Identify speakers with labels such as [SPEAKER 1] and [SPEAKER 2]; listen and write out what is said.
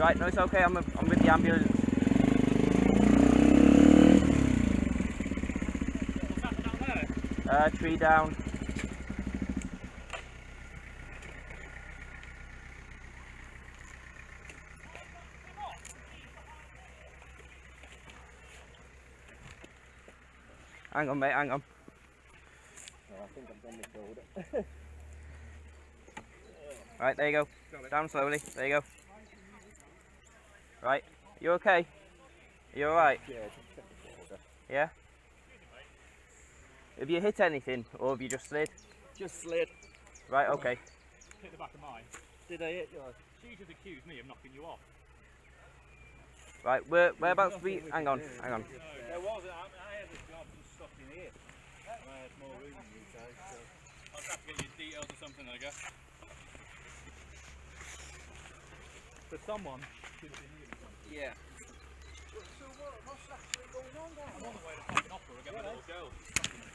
[SPEAKER 1] Right, no, it's okay. I'm with the ambulance.
[SPEAKER 2] What's happened down there?
[SPEAKER 1] Tree down. Hang on, mate, hang on.
[SPEAKER 3] Oh, I think I'm done with shoulder.
[SPEAKER 1] Right, there you go. Down slowly. There you go. Right, you okay? You alright?
[SPEAKER 3] Yeah, just check the shoulder.
[SPEAKER 1] Yeah? Have you hit anything, or have you just slid?
[SPEAKER 3] Just slid.
[SPEAKER 1] Right, okay.
[SPEAKER 2] Hit the back of mine.
[SPEAKER 3] Did I hit yours?
[SPEAKER 2] She just accused me of knocking you off.
[SPEAKER 1] Right, whereabouts we... Hang on, hang on.
[SPEAKER 3] There was, I had a job just stuck in here. I had more room than you guys, so.
[SPEAKER 2] I'll have to get you details or something, I guess. For someone should have been here or something.
[SPEAKER 3] Yeah.
[SPEAKER 4] So what's actually going on down
[SPEAKER 2] I'm on the way to fucking opera, I'll get my little girl.